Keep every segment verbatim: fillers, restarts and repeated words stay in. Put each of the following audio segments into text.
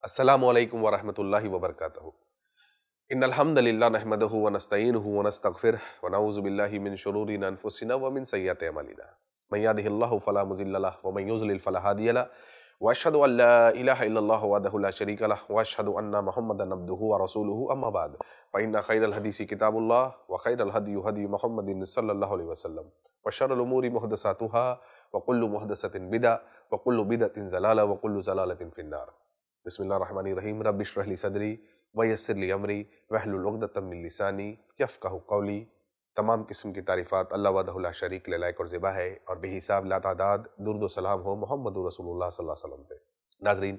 अस्सलामु अलैकुम वरहमतुल्लाहि वबरकातुहू। इन्नल हम्दलिल्लाह नहमदुहु व नस्तईनुहु व नस्तगफिरुह व नऊज़ु बिल्लाहि मिन शुरूरि अनफुसिना व मिन सय्यिआति अमालिना। मन यहदिहिल्लाहु फला मुज़िल्ल लहु व मन युज़लिल फला हादिय लहु व अशहदु अल्ला इलाहा इल्लल्लाहु वहदहु ला शरीका लहु व अशहदु अन्ना मुहम्मदन अब्दुहु व रसूलुहु अम्मा बाद फ़इन्ना खैरल हदीसी किताबुल्लाह व खैरल हदयु हदयु मुहम्मदिन सल्लल्लाहु अलैहि वसल्लम व शर्रुल उमूरि मुहदसातुहा व कुल्लु मुहदसतिन बिदअह व कुल्लु बिदअतिन ज़लाला व कुल्लु ज़लालतिन फिन्नार। बिस्मिल्लाहिर्रहमानिर्रहीम। रब्बि इश्रह ली सदरी व यस्सिर ली अमरी वहलुल उक़दतम मिन लिसानी यफ़क़हू क़ौली। तमाम किस्म की तारीफ़ात अल्लाह वहदहु ला शरीक ले लायक और ज़िबा है और बेहिसाब लातादाद दुरूद व सलाम हो मोहम्मदुर रसूलुल्लाह सल्लल्लाहु अलैहि वसल्लम पे। नाज़रीन,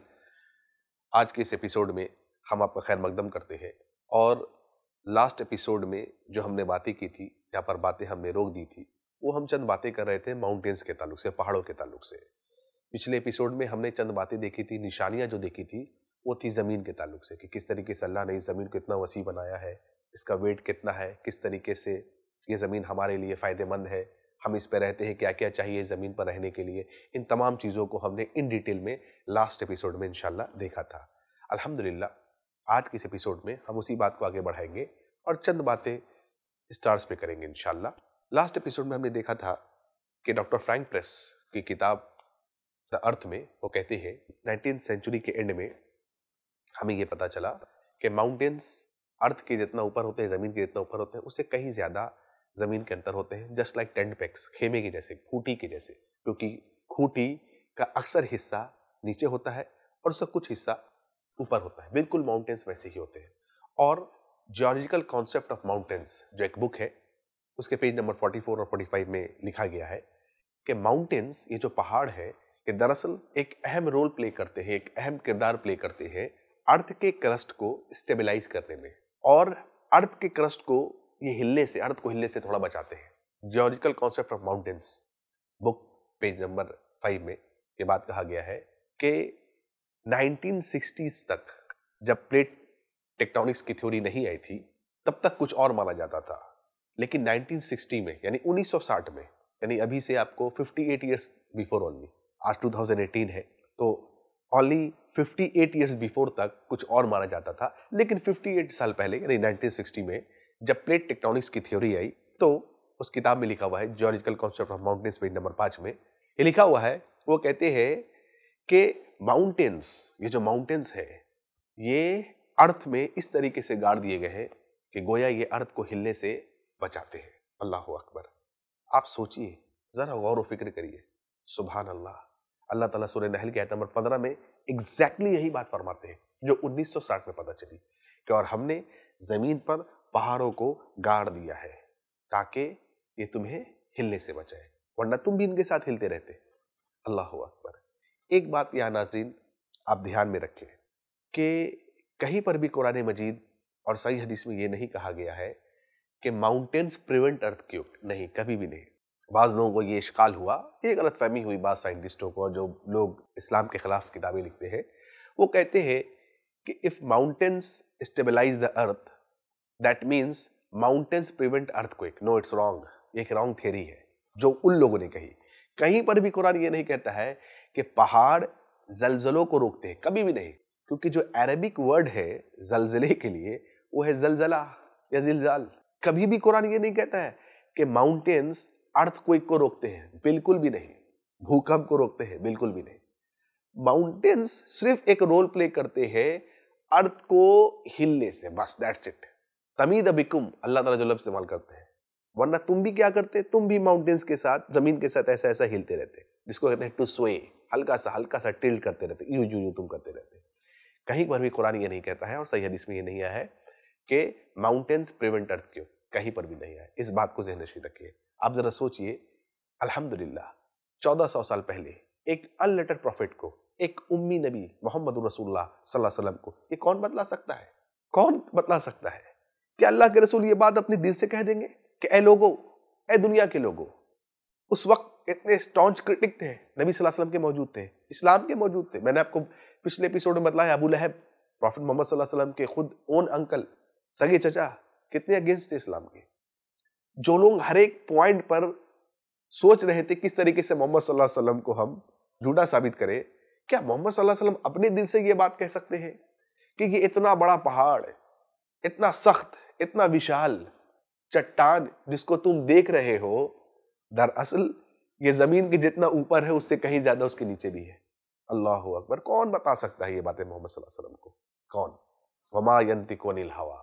आज के इस एपिसोड में हम आपका खैर मकदम करते हैं और लास्ट एपिसोड में जो हमने बातें की थी, जहाँ पर बातें हमने रोक दी थी, वो हम चंद बातें कर रहे थे माउंटेन्स के ताल्लुक से, पहाड़ों के ताल्लुक से। पिछले एपिसोड में हमने चंद बातें देखी थी, निशानियां जो देखी थी वो थी ज़मीन के ताल्लुक से कि किस तरीके से अल्लाह ने इस ज़मीन को इतना वसी बनाया है, इसका वेट कितना है, किस तरीके से ये ज़मीन हमारे लिए फ़ायदेमंद है, हम इस पर रहते हैं, क्या क्या चाहिए इस ज़मीन पर रहने के लिए। इन तमाम चीज़ों को हमने इन डिटेल में लास्ट एपिसोड में इंशाल्लाह देखा था। अल्हम्दुलिल्लाह आज के इस एपिसोड में हम उसी बात को आगे बढ़ाएंगे और चंद बातें स्टार्स पे करेंगे इंशाल्लाह। लास्ट एपिसोड में हमने देखा था कि डॉक्टर फ्रैंक प्रेस की किताब द अर्थ में वो कहते हैं नाइनटीन सेंचुरी के एंड में हमें ये पता चला कि माउंटेन्स अर्थ के जितना ऊपर होते हैं, ज़मीन के जितना ऊपर होते हैं, उससे कहीं ज़्यादा ज़मीन के अंदर होते हैं। जस्ट लाइक टेंट पेक्स, खेमे के जैसे, खूंटी के जैसे, क्योंकि खूंटी का अक्सर हिस्सा नीचे होता है और उसका कुछ हिस्सा ऊपर होता है। बिल्कुल माउंटेन्स वैसे ही होते हैं। और जियोलॉजिकल कॉन्सेप्ट ऑफ माउंटेन्स जो एक बुक है, उसके पेज नंबर फोर्टी फोर और फोर्टी फाइव में लिखा गया है कि माउंटेन्स, ये जो पहाड़ है, ये दरअसल एक अहम रोल प्ले करते हैं, एक अहम किरदार प्ले करते हैं अर्थ के क्रस्ट को स्टेबलाइज करने में और अर्थ के क्रस्ट को ये हिलने से, अर्थ को हिलने से थोड़ा बचाते हैं। Geological concept of mountains book page number five में ये बात कहा गया है कि नाइनटीन सिक्सटीज़ तक जब प्लेट टेक्टोनिक्स की थ्योरी नहीं आई थी, तब तक कुछ और माना जाता था। लेकिन नाइनटीन सिक्सटी में, यानी उन्नीस सौ साठ में, यानी अभी से आपको अट्ठावन इयर्स बिफोर, ओनली आज टू थाउज़ेंड एटीन है, तो ओनली अट्ठावन इयर्स बिफोर तक कुछ और माना जाता था। लेकिन अट्ठावन साल पहले, यानी नाइनटीन सिक्सटी में जब प्लेट टेक्टोनिक्स की थ्योरी आई, तो उस किताब में लिखा हुआ है geological concept of mountains page number पांच में ये लिखा हुआ है, वो कहते हैं कि माउंटेन्स, ये जो माउंटेन्स है, ये अर्थ में इस तरीके से गाड़ दिए गए हैं कि गोया ये अर्थ को हिलने से बचाते हैं। अल्लाह अकबर। आप सोचिए, जरा गौर व फिक्र करिए। सुभान अल्लाह। अल्लाह ताला सूरह नहल की आयत नंबर पंद्रह में एग्जैक्टली यही बात फरमाते हैं जो उन्नीस सौ साठ में पता चली कि और हमने जमीन पर पहाड़ों को गाड़ दिया है ताकि ये तुम्हें हिलने से बचाए, वरना तुम भी इनके साथ हिलते रहते। अल्लाह अकबर। एक बात यहां नाज़रीन आप ध्यान में रखें कि कहीं पर भी कुरान मजीद और सही हदीस में ये नहीं कहा गया है कि माउंटेन्स प्रिवेंट अर्थक्वेक, नहीं, कभी भी नहीं। बाज़ लोगों को ये इश्काल हुआ, ये गलत फहमी हुई बाज़ साइंटिस्टों को, जो लोग इस्लाम के खिलाफ किताबें लिखते हैं, वो कहते हैं कि if mountains stabilise the earth that means mountains prevent earthquake. No, it's wrong. ये एक रॉन्ग थियरी है जो उन लोगों ने कही। कहीं पर भी कुरान ये नहीं कहता है कि पहाड़ जलजलों को रोकते हैं, कभी भी नहीं। क्योंकि जो अरबिक वर्ड है जलजले के लिए वो है जलजला या जिलजाल। कभी भी कुरान ये नहीं कहता है कि माउंटेन्स अर्थक्वेक को रोकते हैं, बिल्कुल भी नहीं। भूकंप को रोकते हैं, बिल्कुल भी नहीं। माउंटेन्स सिर्फ एक रोल प्ले करते हैं अर्थ को हिलने से, बस, दैट्स इट। तमीद बिकुम, अल्लाह ताला जो लफ्ज़ इस्तेमाल करते हैं, वरना तुम भी क्या करते, तुम भी माउंटेन्स के साथ, जमीन के साथ ऐसा ऐसा हिलते रहते, जिसको कहते हैं टू स्वे, हल्का सा हल्का सा टिल्ट करते रहते, यूं यूं यूं तुम करते रहते। कहीं पर भी कुरान ये नहीं कहता है और सही हदीस में ये नहीं आया है कि माउंटेन्स प्रिवेंट अर्थक्वेक, कहीं पर भी नहीं है। इस बात को ज़हन नशीं रखिए। आप जरा सोचिए, अल्हम्दुलिल्लाह चौदह सौ साल पहले एक अनलेटेड प्रॉफिट को, एक उम्मी नबी मोहम्मद रसूलुल्लाह सल्लल्लाहु अलैहि वसल्लम को, ये कौन बतला सकता है? कौन बतला सकता है कि अल्लाह के रसूल ये बात अपने दिल से कह देंगे कि ए लोगो, ए दुनिया के लोगो? उस वक्त इतने स्टॉन्च क्रिटिक थे, नबी सल्लल्लाहु अलैहि वसल्लम के मौजूद थे, इस्लाम के मौजूद थे। मैंने आपको पिछले एपिसोड में बताया, अबू लहब, प्रॉफिट मोहम्मद सल्लल्लाहु अलैहि वसल्लम के खुद ओन अंकल, सगे चचा, कितने अगेंस्ट थे इस्लाम के। जो लोग हर एक पॉइंट पर सोच रहे थे किस तरीके से मोहम्मद सल्लल्लाहु अलैहि वसल्लम को हम झूठा साबित करें, क्या मोहम्मद सल्लल्लाहु अलैहि वसल्लम अपने दिल से ये बात कह सकते हैं कि ये इतना बड़ा पहाड़, इतना सख्त, इतना विशाल चट्टान जिसको तुम देख रहे हो, दरअसल ये जमीन के जितना ऊपर है उससे कहीं ज्यादा उसके नीचे भी है। अल्लाह अकबर। कौन बता सकता है ये बातें मोहम्मद सल्लल्लाहु अलैहि वसल्लम को? कौन? वमा यंतिकु अनिल हवा।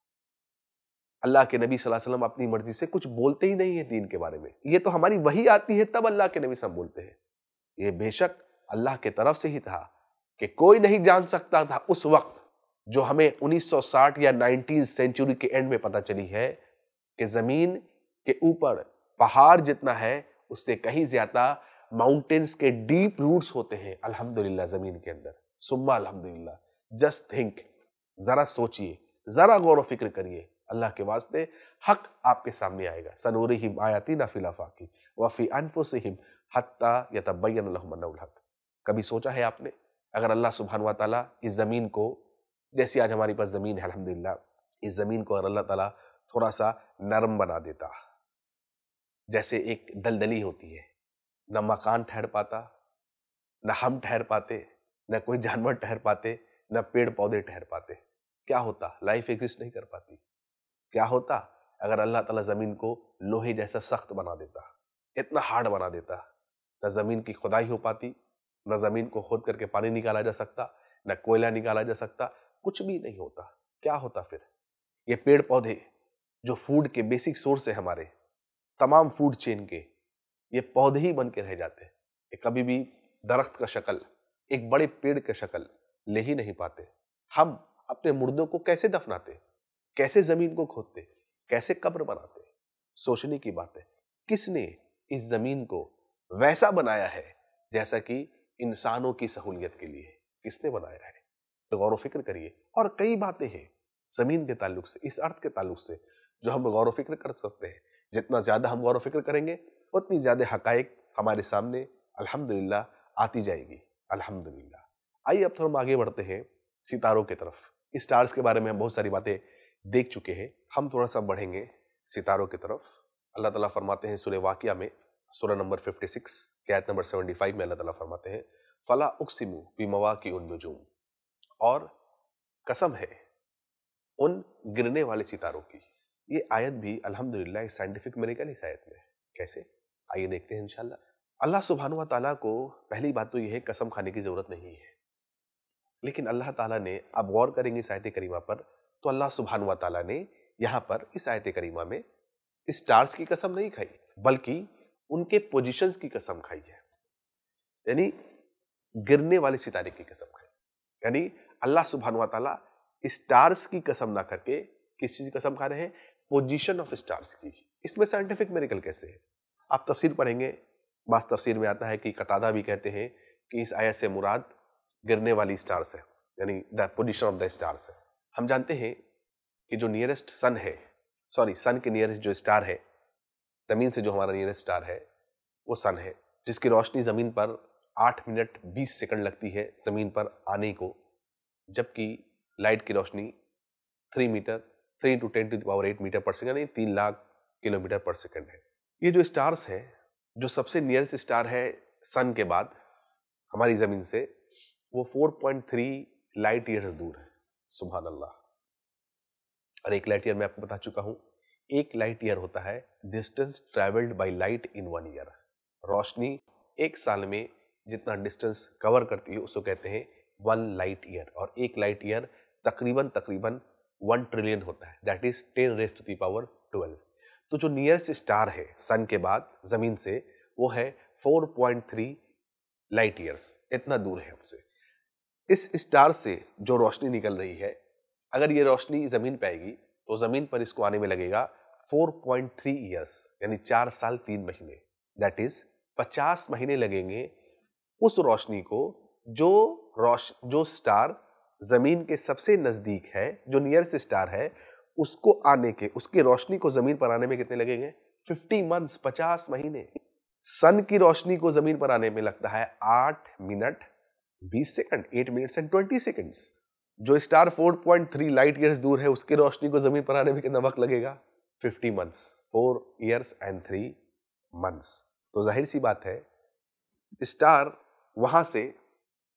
अल्लाह के नबी सल्लल्लाहु अलैहि वसल्लम अपनी मर्जी से कुछ बोलते ही नहीं है दीन के बारे में। ये तो हमारी वही आती है तब अल्लाह के नबी सब बोलते हैं। ये बेशक अल्लाह के तरफ से ही था कि कोई नहीं जान सकता था उस वक्त, जो हमें उन्नीस सौ साठ या नाइनटीन सेंचुरी के एंड में पता चली है कि जमीन के ऊपर पहाड़ जितना है उससे कहीं ज्यादा माउंटेन्स के डीप रूट्स होते हैं अल्हम्दुलिल्लाह जमीन के अंदर। सुम्मा अल्हम्दुलिल्लाह। जस्ट थिंक, जरा सोचिए, जरा गौर फिक्र करिए, अल्लाह के वास्ते हक आपके सामने आएगा। सनूरिहिम आयातिना फिल आफाकी व फी अनफुसिहिम हत्ता यतबय्यन लहुम अन्नहुल हक। कभी सोचा है आपने, अगर अल्लाह सुब्हानहू व तआला इस जमीन को, जैसे आज हमारे पास जमीन है अल्हम्दुलिल्लाह, इस जमीन को अगर अल्लाह ताला थोड़ा सा नरम बना देता, जैसे एक दलदली होती है, न मकान ठहर पाता, न हम ठहर पाते, न कोई जानवर ठहर पाते, न पेड़ पौधे ठहर पाते। क्या होता? लाइफ एग्जिस्ट नहीं कर पाती। क्या होता अगर अल्लाह ताला जमीन को लोहे जैसा सख्त बना देता, इतना हार्ड बना देता? न जमीन की खुदाई हो पाती, न जमीन को खोद करके पानी निकाला जा सकता, न कोयला निकाला जा सकता, कुछ भी नहीं होता। क्या होता फिर? ये पेड़ पौधे जो फूड के बेसिक सोर्स है हमारे तमाम फूड चेन के, ये पौधे ही बन के रह जाते। ये कभी भी दरख्त का शक्ल, एक बड़े पेड़ का शक्ल ले ही नहीं पाते। हम अपने मुर्दों को कैसे दफनाते, कैसे जमीन को खोदते, कैसे कब्र बनाते? सोचने की बात है। किसने इस जमीन को वैसा बनाया है जैसा कि इंसानों की सहूलियत के लिए किसने बनाया है? तो गौर फिक्र करिए। और कई बातें हैं जमीन के ताल्लुक से, इस अर्थ के ताल्लुक से, जो हम गौर फिक्र कर सकते हैं। जितना ज्यादा हम गौर फिक्र करेंगे उतनी ज्यादा हकायक हमारे सामने अल्हम्दुलिल्लाह आती जाएगी। अल्हम्दुलिल्लाह। आइए अब थोड़ा हम आगे बढ़ते हैं सितारों की तरफ। स्टार्स के बारे में हम बहुत सारी बातें देख चुके हैं, हम थोड़ा सा बढ़ेंगे सितारों की तरफ। अल्लाह ताला फरमाते हैं सूरह वाक़िया में, सूरह नंबर छप्पन के आयत नंबर पचहत्तर में अल्लाह ताला फरमाते हैं, फला उक़सिमु बिमवाक़िउन नुजूम, और कसम है उन गिरने वाले सितारों की। ये आयत भी अल्हम्दुलिल्लाह एक साइंटिफिक मिरेकल इस आयत में। कैसे? आइए देखते हैं इंशाल्लाह। अल्लाह सुब्हानहू व तआला को पहली बात तो यह है, कसम खाने की जरूरत नहीं है। लेकिन अल्लाह ताला ने, अब गौर करेंगे इस आयत करीमा पर, तो अल्लाह सुब्हानहू व तआला ने यहां पर इस आयत करीमा में स्टार्स की कसम नहीं खाई, बल्कि उनके पोजीशंस की कसम खाई है। यानी गिरने वाले सितारे की कसम खाई। यानी अल्लाह सुब्हानहू व तआला स्टार्स की कसम ना करके किस चीज की कसम खा रहे हैं? पोजीशन ऑफ स्टार्स की। इसमें साइंटिफिक मिरेकल कैसे है? आप तफसीर पढ़ेंगे, बास तफसीर में आता है कि कतादा भी कहते हैं कि इस आयत से मुराद गिरने वाली स्टार्स है, यानी the position of the stars है। हम जानते हैं कि जो नियरेस्ट सन है, सॉरी सन के नियरेस्ट जो स्टार है, जमीन से जो हमारा नियरेस्ट स्टार है वो सन है, जिसकी रोशनी जमीन पर आठ मिनट बीस सेकंड लगती है जमीन पर आने को, जबकि लाइट की रोशनी three metre three to ten to power eight metre per second, यानी तीन लाख किलोमीटर पर सेकंड है। ये जो स्टार्स है, जो सबसे नियरेस्ट स्टार है सन के बाद हमारी जमीन से, वो four point three light years दूर है। सुभान अल्लाह। और एक लाइट ईयर मैं आपको बता चुका हूं, एक लाइट ईयर होता है distance travelled by light in one year. रोशनी एक साल में जितना डिस्टेंस कवर करती है उसको कहते हैं वन लाइट ईयर। और एक लाइट ईयर तकरीबन तकरीबन वन ट्रिलियन होता है, that is ten raise to the power twelve. तो जो नियरेस्ट स्टार है सन के बाद जमीन से, वो है four point three light years, इतना दूर है हमसे। इस स्टार से जो रोशनी निकल रही है, अगर ये रोशनी जमीन पे आएगी तो जमीन पर इसको आने में लगेगा फोर पॉइंट थ्री इयर्स, यानी चार साल तीन महीने, दैट इज पचास महीने लगेंगे उस रोशनी को, जो रोश जो स्टार जमीन के सबसे नजदीक है, जो नियरेस्ट स्टार है, उसको आने के, उसकी रोशनी को जमीन पर आने में कितने लगेंगे? फिफ्टी मंथ्स, पचास महीने। सन की रोशनी को जमीन पर आने में लगता है आठ मिनट बीस second, eight minutes and twenty seconds. जो star four point three light years दूर है, उसकी रोशनी को जमीन पर आने में कितना वक्त लगेगा? Fifty months, four years and three months. तो जाहिर सी बात है, स्टार वहां से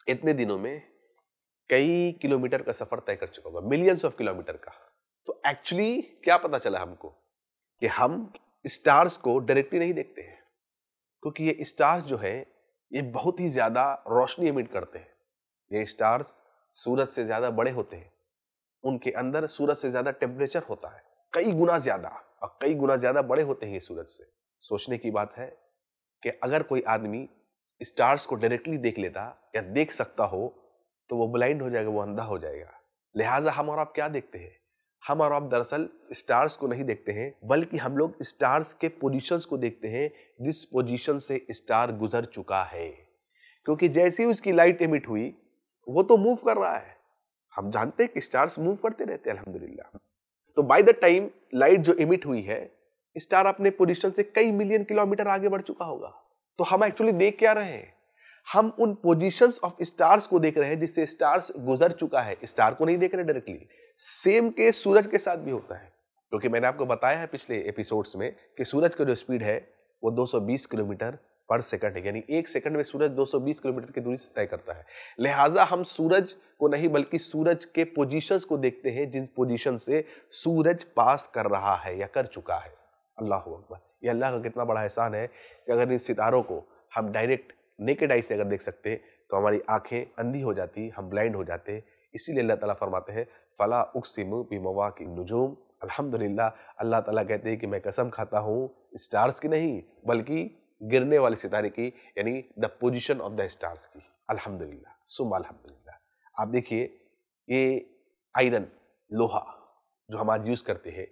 इतने दिनों में कई किलोमीटर का सफर तय कर चुका होगा, मिलियंस ऑफ किलोमीटर का। तो एक्चुअली क्या पता चला हमको कि हम स्टार्स को डायरेक्टली नहीं देखते हैं, क्योंकि ये स्टार्स जो है ये बहुत ही ज्यादा रोशनी एमिट करते हैं। ये स्टार्स सूरज से ज्यादा बड़े होते हैं, उनके अंदर सूरज से ज्यादा टेम्परेचर होता है, कई गुना ज्यादा, और कई गुना ज्यादा बड़े होते हैं ये सूरज से। सोचने की बात है कि अगर कोई आदमी स्टार्स को डायरेक्टली देख लेता या देख सकता हो तो वो ब्लाइंड हो जाएगा, वो अंधा हो जाएगा। लिहाजा हम और आप क्या देखते हैं? हम और आप दरअसल स्टार्स को नहीं देखते हैं, बल्कि हम लोग स्टार्स के पोजीशंस को देखते हैं, जिस पोजीशन से स्टार गुजर चुका है। क्योंकि जैसे ही उसकी लाइट एमिट हुई वो तो मूव कर रहा है, हम जानते हैं कि स्टार्स मूव करते रहते हैं अल्हम्दुलिल्लाह। तो बाय द टाइम लाइट जो एमिट हुई है, स्टार अपने पोजीशन से कई मिलियन किलोमीटर आगे बढ़ चुका होगा। तो हम एक्चुअली देख क्या रहे हैं? हम उन पोजीशंस ऑफ स्टार्स को देख रहे हैं जिससे स्टार्स गुजर चुका है, स्टार को नहीं देख रहे डायरेक्टली। सेम केस सूरज के साथ भी होता है, क्योंकि मैंने आपको बताया है पिछले एपिसोड्स में कि सूरज का जो स्पीड है वो दो सौ बीस किलोमीटर पर सेकंड है, यानी एक सेकंड में सूरज दो सौ बीस किलोमीटर की दूरी से तय करता है। लिहाजा हम सूरज को नहीं बल्कि सूरज के पोजीशंस को देखते हैं, जिन पोजीशन से सूरज पास कर रहा है या कर चुका है। अल्लाह अकबर, ये अल्लाह का कितना बड़ा एहसान है कि अगर इन सितारों को हम डायरेक्ट नेकेड आई से अगर देख सकते तो हमारी आंखें अंधी हो जाती, हम ब्लाइंड हो जाते। इसीलिए अल्लाह ताला फरमाते हैं फला उक़सिमु बिमवाक़िन नुजूम। अल्हम्दुलिल्लाह, अल्लाह ताला कहते हैं कि मैं कसम खाता हूँ स्टार्स की नहीं बल्कि गिरने वाले सितारे की, यानी the position of the stars की। अल्हम्दुलिल्लाह सुम्मा अल्हम्दुलिल्लाह। आप देखिए ये आयरन, लोहा जो हम आज यूज करते हैं,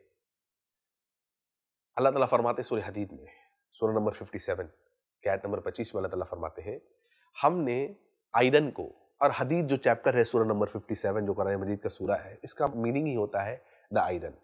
अल्लाह ताला फरमाते सूरह हदीद में सूरह नंबर सत्तावन के आयत नंबर पच्चीस में अल्लाह ताला फरमाते हैं हमने आयरन को, और हदीद जो चैप्टर है सूरह नंबर सत्तावन जो कुरान मजीद का सूरा है, इसका मीनिंग ही होता है द आयरन,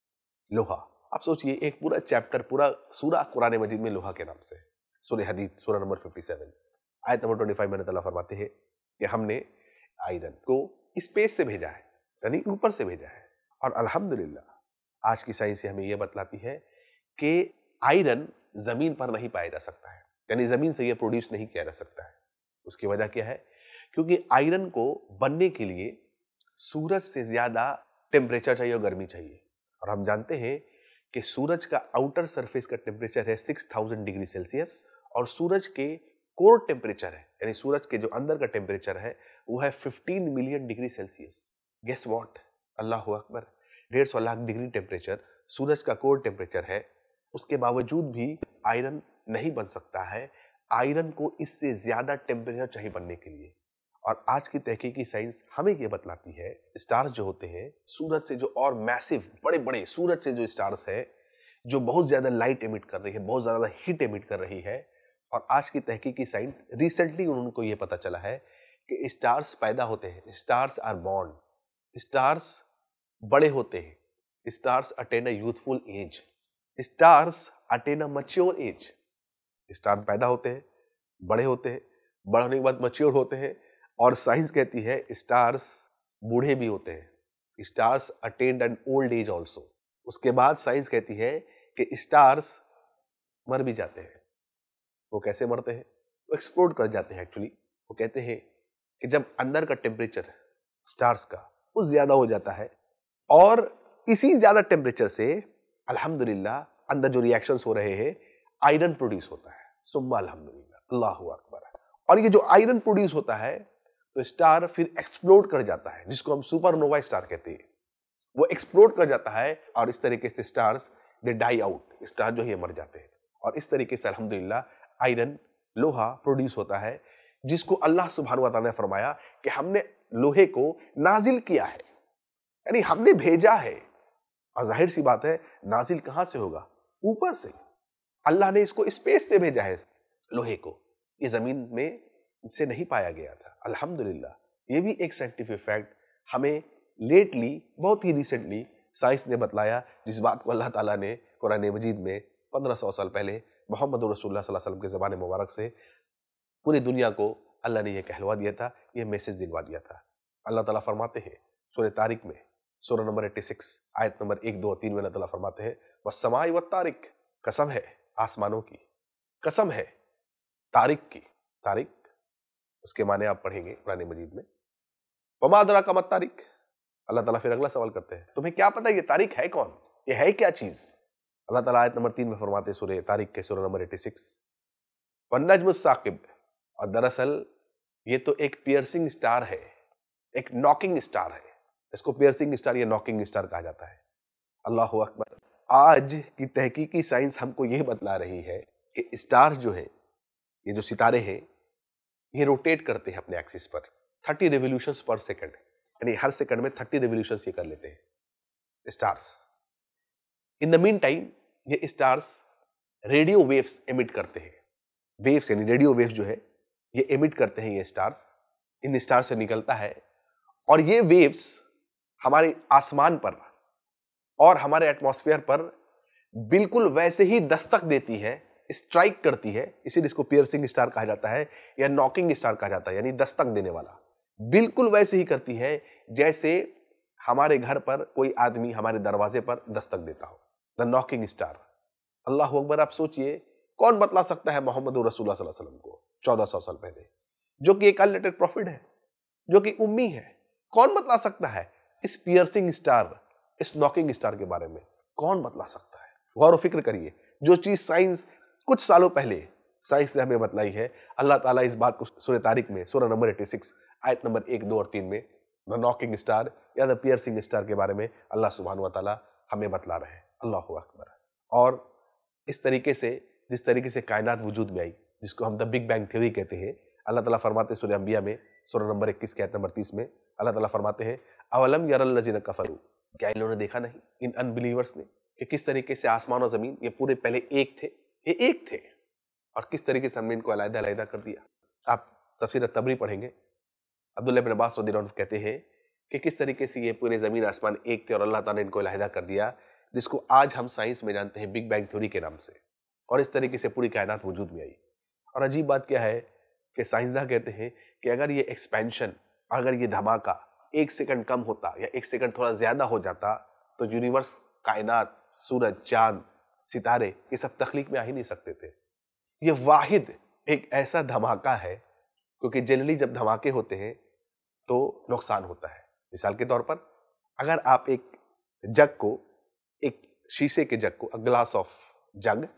लोहा। आप सोचिए एक पूरा चैप्टर, पूरा सूरा कुरान मजीद में लोहा के नाम से। सूरह हदीद सूरह नंबर सत्तावन आयत नंबर पच्चीस में अल्लाह ताला फरमाते हैं कि हमने आयरन को स्पेस से भेजा है, यानी ऊपर से भेजा है। और अल्हम्दुलिल्लाह आज की साइंस हमें यह बतलाती है कि आयरन जमीन पर नहीं पाया जा सकता है, यानी जमीन से यह प्रोड्यूस नहीं किया जा सकता है। उसकी वजह क्या है? क्योंकि आयरन को बनने के लिए सूरज से ज्यादा टेम्परेचर चाहिए और गर्मी चाहिए। और हम जानते हैं कि सूरज का आउटर सरफेस का टेम्परेचर है छह हज़ार डिग्री सेल्सियस, और सूरज के कोर टेम्परेचर है, यानी सूरज के जो अंदर का टेम्परेचर है वो है पंद्रह million degree Celsius. Guess what? अल्लाह अकबर, डेढ़ सौ लाख डिग्री टेम्परेचर सूरज का कोर टेम्परेचर है। उसके बावजूद भी आयरन नहीं बन सकता है। आयरन को इससे ज्यादा टेम्परेचर चाहिए बनने के लिए। और आज की तहकीकी साइंस हमें यह बतलाती है स्टार्स जो होते हैं सूरज से जो और मैसिव बड़े बड़े सूरज से जो स्टार्स है, जो बहुत ज्यादा लाइट एमिट कर रही है, बहुत ज्यादा हीट एमिट कर रही है। और आज की तहकीकी साइंस रिसेंटली उनको यह पता चला है कि स्टार्स पैदा होते हैं, स्टार्स आर बॉर्न, स्टार्स बड़े होते हैं, stars attain a youthful age, stars attain a mature age. Star पैदा होते हैं, बड़े होते हैं, बड़े होने के बाद मैच्योर होते हैं, और साइंस कहती है स्टार्स बूढ़े भी होते हैं, stars attend an old age also. उसके बाद साइंस कहती है कि स्टार्स मर भी जाते हैं। वो कैसे मरते हैं? वो एक्सप्लोड कर जाते हैं एक्चुअली। वो कहते हैं कि जब अंदर का टेम्परेचर स्टार्स का वो ज्यादा हो जाता है, और इसी ज्यादा टेम्परेचर से अल्हम्दुलिल्लाह अंदर जो रिएक्शंस हो रहे हैं आयरन प्रोड्यूस होता है। सुम्मा अल्हम्दुलिल्लाह, अल्लाहु अकबर। और ये जो आयरन प्रोड्यूस होता है तो स्टार फिर एक्सप्लोड कर जाता है, जिसको हम सुपरनोवा स्टार कहते हैं। वो एक्सप्लोड कर जाता है और इस तरीके से stars they die out, star जो है मर जाते हैं। और इस तरीके से अल्हम्दुलिल्लाह आयरन, लोहा प्रोड्यूस होता है, जिसको अल्लाह सुब्हानहू व तआला ने फरमाया कि हमने लोहे को नाजिल किया है, यानी हमने भेजा है। और जाहिर सी बात है नाजिल कहां से होगा? ऊपर से। अल्लाह ने इसको स्पेस से भेजा है लोहे को, ये जमीन में से नहीं पाया गया था। अल्हम्दुलिल्लाह ये भी एक साइंटिफिक फैक्ट हमें लेटली, बहुत ही रिसेंटली साइंस ने बतलाया, जिस बात को अल्लाह ताला ने कुरान मजीद में पंद्रह सौ साल पहले मोहम्मद रसूलुल्लाह सल्लल्लाहु अलैहि वसल्लम के ज़बान मुबारक से पूरी दुनिया को अल्लाह ने यह कहलवा दिया था, यह मैसेज दिलवा दिया था। अल्लाह ताला फरमाते हैं सूरह तारिक में सूरह नंबर छियासी आयत नंबर एक, दो और तीन में अल्लाह ताला फरमाते हैं वस्समाई वत्तारिक, कसम है आसमानों की, कसम है तारिक की। तारिक उसके माने आप पढ़ेंगे कुरान मजीद में। वमा अदराका मत तारीख, अल्लाह ताला फिर अगला सवाल करते हैं, तुम्हें क्या पता ये तारीख है कौन, ये है क्या चीज? अल्लाह ताला आयत नंबर तीन में फरमाते हैं सूरह तारीख के सूरह नंबर छियासी, वन्नजमुस साकिब, और दरअसल ये तो एक पियर्सिंग स्टार है, एक नॉकिंग स्टार है। इसको पियर्सिंग स्टार या नॉकिंग स्टार कहा जाता है। अल्लाह अकबर। आज की तहकीकी साइंस हमको यह बतला रही है कि स्टार जो है, ये जो सितारे हैं, ये रोटेट करते हैं अपने एक्सिस पर तीस रिवॉल्यूशंस पर सेकंड, यानी हर सेकंड में तीस रिवॉल्यूशंस ये कर लेते हैं stars. In the meantime ये स्टार्स रेडियो वेव्स एमिट करते हैं। वेव्स यानी रेडियो वेव्स जो है ये एमिट करते हैं ये स्टार्स, इन स्टार से निकलता है, और ये वेव्स हमारे आसमान पर और हमारे एटमॉस्फेयर पर बिल्कुल वैसे ही दस्तक देती है, स्ट्राइक करती है। इसीलिए इसको पियर्सिंग स्टार कहा जाता है या नॉकिंग स्टार कहा जाता है, यानी दस्तक देने वाला। बिल्कुल वैसे ही करती है जैसे हमारे घर पर कोई आदमी हमारे दरवाजे पर दस्तक देता हो, द नॉकिंग स्टार। अल्लाह अकबर। आप सोचिए, कौन बतला सकता है मोहम्मद रसूलुल्लाह सल्लल्लाहु अलैहि वसल्लम को चौदह सौ साल पहले, जो कि एक अनलेटेड प्रॉफिट है, जो कि उम्मी है? कौन बतला सकता है इस पियर्सिंग स्टार, इस नॉकिंग स्टार के बारे में? कौन बतला सकता है? गौर व फिक्र करिए, जो चीज साइंस कुछ सालों पहले साइंस ने हमें बतलाई है, अल्लाह ताला इस बात को सूरह तारीख में सूरह नंबर छियासी आयत नंबर एक, दो और तीन में द नॉकिंग स्टार या द पियर्सिंग स्टार के बारे में अल्लाह सुब्हान व तआला हमें बतला रहे हैं। अल्लाहु अकबर। और इस तरीके से, जिस तरीके से कायनात वजूद में आई, जिसको हम द बिग बैंग थ्योरी कहते हैं, अल्लाह ताला फरमाते हैं सूरह अंबिया में सूरह नंबर इक्कीस के आयत नंबर तीस में, अल्लाह ताला फरमाते हैं अवलम यरल लजीना कफरू, क्या इन लोगों ने देखा नहीं, इन अनबिलीवर्स ने, कि किस तरीके से आसमान और जमीन ये पूरे पहले एक थे, ये एक थे, और किस तरीके से हमने इनको अलग अलग कर दिया। आप तफसीर तबरी पढ़ेंगे, अब्दुल्लाह इब्न अब्बास रज़ियल्लाहु अन्हु कहते हैं कि किस तरीके से ये पूरे जमीन आसमान एक थे और अल्लाह ताला ने इनको अलग कर दिया, जिसको आज हम साइंस में जानते हैं बिग बैंग थ्योरी के नाम से। और इस तरीके से पूरी कायनात वजूद में आई। और अजीब बात क्या है कि साइंसदान कहते हैं कि अगर ये एक्सपेंशन, अगर ये धमाका एक सेकंड कम होता या एक सेकंड थोड़ा ज्यादा हो जाता, तो यूनिवर्स, कायनात, सूरज, चांद, सितारे, ये सब तख्लीक में आ ही नहीं सकते थे। ये वाहिद एक ऐसा धमाका है, क्योंकि जनरली जब धमाके होते हैं तो नुकसान होता है। मिसाल के तौर पर, अगर आप एक जग को, एक शीशे के जग को, अ ग्लास ऑफ जग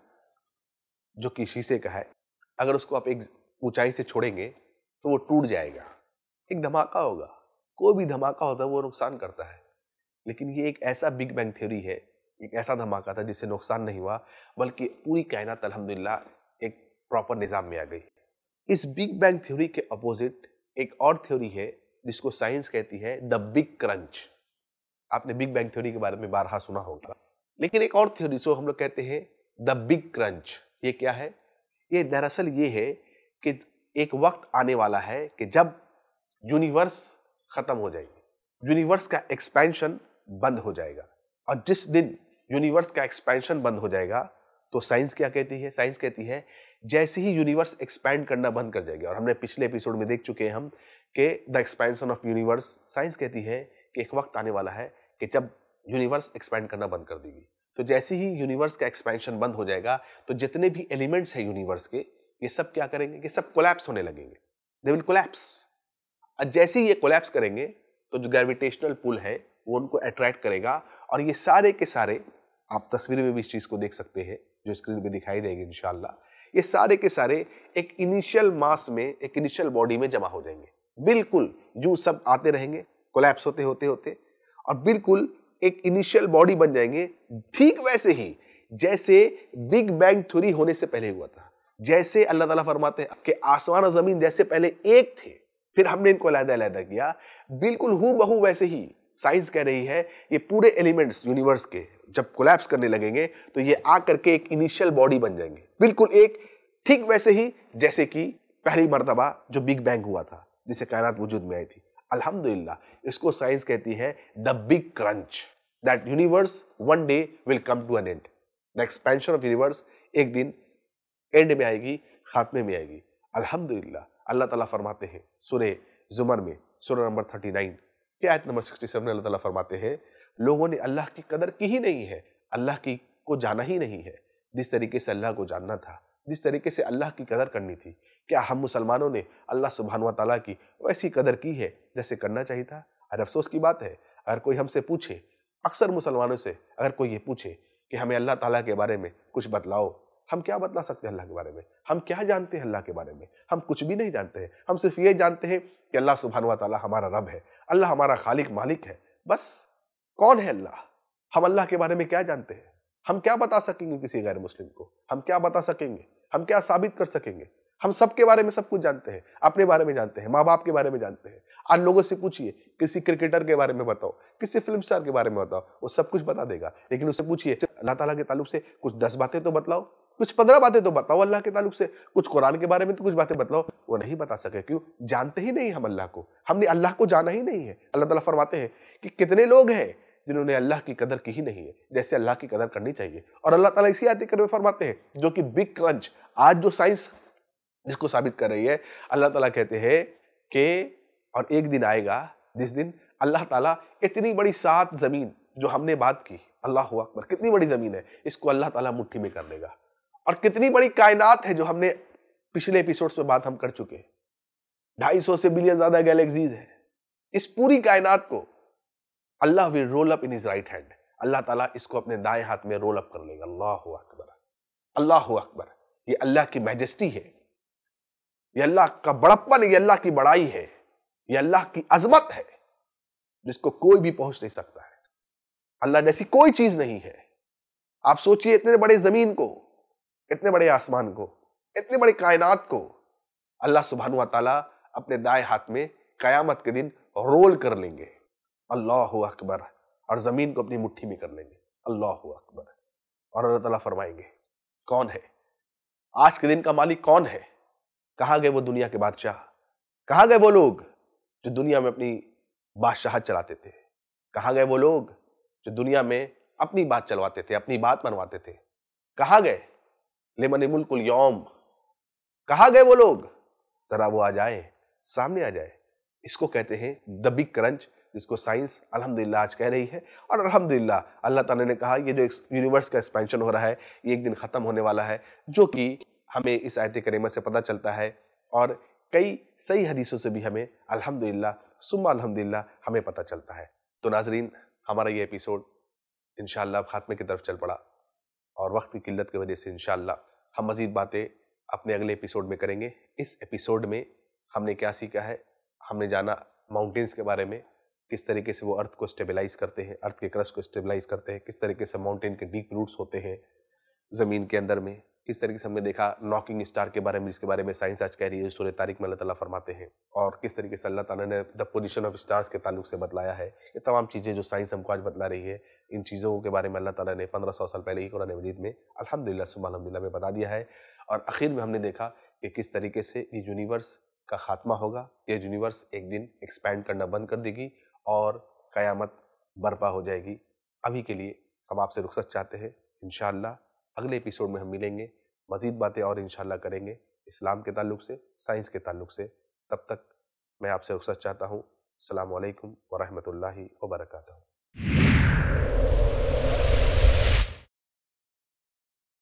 जो कि शीशे का है, अगर उसको आप एक ऊंचाई से छोड़ेंगे तो वो टूट जाएगा, एक धमाका होगा। कोई भी धमाका होता है वो नुकसान करता है, लेकिन ये एक ऐसा बिग बैंग थ्योरी है, एक ऐसा धमाका था जिससे नुकसान नहीं हुआ, बल्कि पूरी कायनात अल्हम्दुलिल्लाह एक प्रॉपर निजाम में आ गई। इस बिग बैंग थ्योरी के अपोजिट एक और थ्योरी है जिसको साइंस कहती है द बिग क्रंच। आपने बिग बैंग थ्योरी के बारे में बारहा सुना होगा, लेकिन एक और थ्योरी जो हम लोग कहते हैं द बिग क्रंच। ये क्या है? ये दरअसल ये है कि एक वक्त आने वाला है कि जब यूनिवर्स खत्म हो जाएगी, यूनिवर्स का एक्सपेंशन बंद हो जाएगा। और जिस दिन यूनिवर्स का एक्सपेंशन बंद हो जाएगा, तो साइंस क्या कहती है? साइंस कहती है जैसे ही यूनिवर्स एक्सपैंड करना बंद कर जाएगा, और हमने पिछले एपिसोड में देख चुके हैं हम कि the expansion of universe, science कहती है कि एक वक्त आने वाला है कि जब यूनिवर्स एक्सपैंड करना बंद कर देगी, तो जैसे ही यूनिवर्स का एक्सपेंशन बंद हो जाएगा, तो जितने भी एलिमेंट्स हैं यूनिवर्स के, ये सब क्या करेंगे कि सब कोलैप्स होने लगेंगे, दे विल कोलैप्स। और जैसे ही ये कोलैप्स करेंगे, तो जो ग्रेविटेशनल पुल है वो उनको अट्रैक्ट करेगा, और ये सारे के सारे, आप तस्वीर में भी इस चीज को देख सकते हैं जो स्क्रीन पे दिखाई देगी इंशाल्लाह, ये सारे के सारे एक इनिशियल मास में, एक इनिशियल बॉडी में जमा हो जाएंगे। बिल्कुल यूं सब आते रहेंगे, कोलैप्स होते होते होते, और बिल्कुल एक इनिशियल बॉडी बन जाएंगे, ठीक वैसे ही जैसे बिग बैंग थ्योरी होने से पहले हुआ था। जैसे अल्लाह ताला फरमाते हैं कि आसमान और जमीन जैसे पहले एक थे, फिर हमने इनको अलग-अलग किया, बिल्कुल हूबहू वैसे ही साइंस कह रही है ये पूरे एलिमेंट्स यूनिवर्स के जब कोलैप्स करने लगेंगे, तो ये आ करके एक इनिशियल बॉडी बन जाएंगे, बिल्कुल एक ठीक वैसे ही जैसे कि पहली मर्तबा जो बिग बैंग हुआ था, जिसे कायनात वजूद में आई थी। अल्हम्दुलिल्लाह, इसको साइंस कहती है the big crunch, that universe one day will come to an end. The expansion of universe एक दिन एंड में आएगी, खात्मे में आएगी। अल्हम्दुलिल्लाह, अल्लाह ताला फरमाते हैं सूरह जुमर में सूरह नंबर उनतालीस के आयत नंबर सड़सठ में, अल्लाह ताला फरमाते हैं लोगों ने अल्लाह की कदर की ही नहीं है, अल्लाह की को जाना ही नहीं है जिस तरीके से अल्लाह को जानना था, जिस तरीके से अल्लाह की कदर करनी थी, क्या हम मुसलमानों ने अल्लाह सुब्हान व तआला की वैसी कदर की है जैसे करना चाहिए था? और अफसोस की बात है, अगर कोई हमसे पूछे, अक्सर मुसलमानों से अगर कोई ये पूछे कि हमें अल्लाह ताला के बारे में कुछ बतलाओ, हम क्या बतला सकते हैं अल्लाह के बारे में? हम क्या जानते हैं अल्लाह के बारे में? हम कुछ भी नहीं जानते हैं। हम सिर्फ ये जानते हैं कि अल्लाह सुब्हान व तआला हमारा रब है, अल्लाह हमारा खालिक मालिक है। बस। कौन है अल्लाह? हम अल्लाह के बारे में क्या जानते हैं? हम क्या बता सकेंगे किसी गैर मुस्लिम को? हम क्या बता सकेंगे? हम क्या साबित कर सकेंगे? हम सबके बारे में सब कुछ जानते हैं, अपने बारे में जानते हैं, माँ बाप के बारे में जानते हैं। आज लोगों से पूछिए, किसी क्रिकेटर के बारे में बताओ, किसी फिल्म स्टार के बारे में बताओ, वो सब कुछ बता देगा। लेकिन उससे पूछिए अल्लाह ताला के ताल्लुक से कुछ दस बातें तो बतलाओ, कुछ पंद्रह बातें तो बताओ अल्लाह के ताल्लुक से, कुछ कुरान के बारे में तो कुछ बातें बतलाओ। वो नहीं बता सके। क्यों? जानते ही नहीं हम अल्लाह को। हमने अल्लाह को जाना ही नहीं है। अल्लाह ताला फरमाते हैं कि कितने लोग हैं जिन्होंने अल्लाह की कदर की ही नहीं है जैसे अल्लाह की कदर करनी चाहिए। और अल्लाह ताला इसी आयत करीम में फरमाते हैं, जो कि बिग क्रंच, आज जो साइंस जिसको साबित कर रही है, अल्लाह ताला कहते हैं कि और एक दिन आएगा जिस दिन अल्लाह ताला इतनी बड़ी सात जमीन जो हमने बात की, अल्लाह अकबर, कितनी बड़ी जमीन है, इसको अल्लाह ताला मुट्ठी में कर लेगा। और कितनी बड़ी कायनात है जो हमने पिछले एपिसोड्स में बात हम कर चुके हैं। ढाई सौ से बिलियन ज्यादा गैलेक्सीज है। इस पूरी कायनात को Allah will roll up in his right hand. अल्लाह ताला इसको अपने दाएं हाथ में रोल अप कर लेगा। अल्लाह अकबर, अल्लाह अकबर। ये अल्लाह की मैजेस्टी है, ये अल्लाह का बड़प्पन, ये अल्लाह की बड़ाई है, ये अल्लाह की अजमत है जिसको कोई भी पहुंच नहीं सकता है। अल्लाह जैसी कोई चीज नहीं है। आप सोचिए, इतने बड़े जमीन को, इतने बड़े आसमान को, इतने बड़े कायनात को अल्लाह सुब्हानहू व तआला अपने दाएं हाथ में कयामत के दिन रोल कर लेंगे। अल्लाह अकबर। और जमीन को अपनी मुट्ठी में कर लेंगे। अल्लाह अकबर। और अल्लाह ताला फरमाएंगे, कौन है आज के दिन का मालिक? कौन है? कहां गए वो दुनिया के बादशाह? कहां गए वो लोग जो दुनिया में अपनी बादशाहत चलाते थे? कहां गए वो लोग जो दुनिया में अपनी बात चलवाते थे, अपनी बात मनवाते थे? कहां गए? लिमन मुल्कुल यौम। कहां गए वो लोग? जरा वो आ जाए, सामने आ जाए। इसको कहते हैं द बिग क्रंच, जिसको साइंस अल्हम्दुलिल्लाह आज कह रही है। और अल्हम्दुलिल्लाह अल्लाह ताला ने कहा ये जो यूनिवर्स का एक्सपेंशन हो रहा है ये एक दिन खत्म होने वाला है, जो कि हमें इस आयत करीमा से पता चलता है और कई सही हदीसों से भी हमें अल्हम्दुलिल्लाह सुम्मा अल्हम्दुलिल्लाह हमें पता चलता है। तो नाजरीन, हमारा ये एपिसोड इंशाअल्लाह खात्मे की तरफ चल पड़ा और वक्त की किल्लत की वजह से इंशाअल्लाह हम मजीद बातें अपने अगले एपिसोड में करेंगे। इस एपिसोड में हमने क्या सीखा है? हमने जाना माउंटेन्स के बारे में, किस तरीके से वो अर्थ को स्टेबलाइज करते हैं, अर्थ के क्रस्ट को स्टेबलाइज करते हैं, किस तरीके से माउंटेन के डीप रूट्स होते हैं ज़मीन के अंदर में, किस तरीके से हमने देखा नॉकिंग स्टार के बारे में, जिसके बारे में साइंस आज कह रही है, सूरह तारिक में अल्लाह ताला फरमाते हैं, और किस तरीके से अल्लाह ताला ने द पोजीशन ऑफ स्टार्स के ताल्लुक से बतलाया है। ये तमाम चीज़ें जो साइंस हमको आज बतला रही है, इन चीज़ों के बारे में अल्लाह ताला ने पंद्रह सौ साल पहले ही कुरान मजीद में अल्हम्दुलिल्लाह सुब्हान अल्हम्दुलिल्लाह में बता दिया है। और आखिर में हमने देखा कि किस तरीके से ये यूनिवर्स का खात्मा होगा, ये यूनिवर्स एक दिन एक्सपैंड करना बंद कर देगी और क़यामत बर्पा हो जाएगी। अभी के लिए हम आपसे रुखसत चाहते हैं। इंशाअल्लाह अगले एपिसोड में हम मिलेंगे, मज़ीद बातें और इंशाअल्लाह करेंगे इस्लाम के ताल्लुक से, साइंस के ताल्लुक से। तब तक मैं आपसे रुखसत चाहता हूँ। अस्सलामु अलैकुम व रहमतुल्लाहि व बरकातहू।